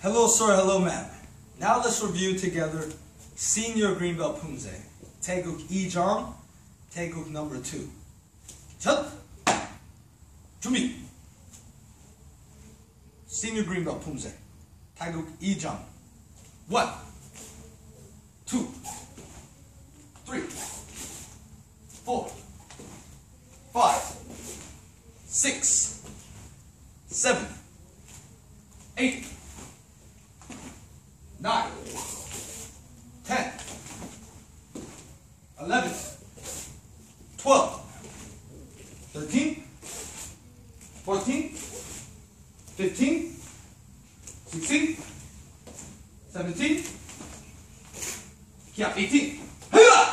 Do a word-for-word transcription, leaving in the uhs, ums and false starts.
Hello sir, hello ma'am. Now let's review together Senior Greenbelt Poomsae. 태국 이 점, 태국 number two. 첫, 준비. Senior Greenbelt Poomsae. 태국 이 점. One, two, three, four, five, six, seven, eight, nine, ten, eleven, twelve, thirteen, fourteen, fifteen, sixteen, seventeen, yeah, eighteen. Hey!